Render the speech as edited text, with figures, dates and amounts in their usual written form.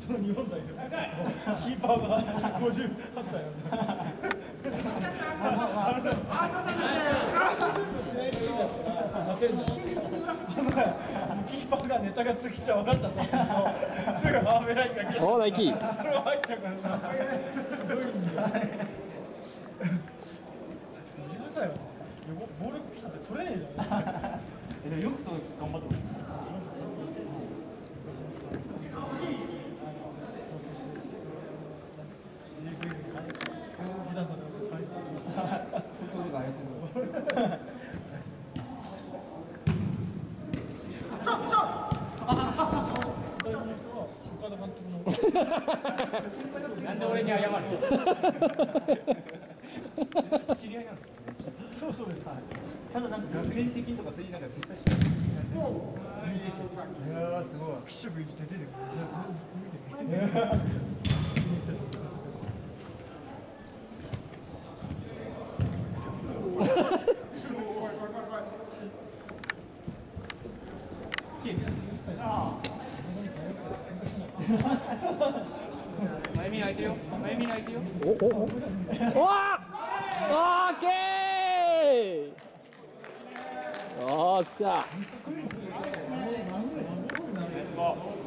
その日本代表キーパーが58歳なんだ。シュートしないチームだったら勝てんだよ。キーパーがネタがつきちゃ分かっちゃったんだけど、すぐハーフラインだけ。 おー、大きい。 それは入っちゃうからさ。すごいんだよ。18歳は暴力基礎って取れねえじゃん。 でもよくそう頑張ってます。なんで俺に謝るの？知り合いなんですか？ そうそうです。 ただなんか学年的にとかそういうなんか実際してる。いやーすごい。 気色いいって出てくる。 前見ないてよ。前見ないてよ。 おおお。わあ。オッケー。よっしゃ。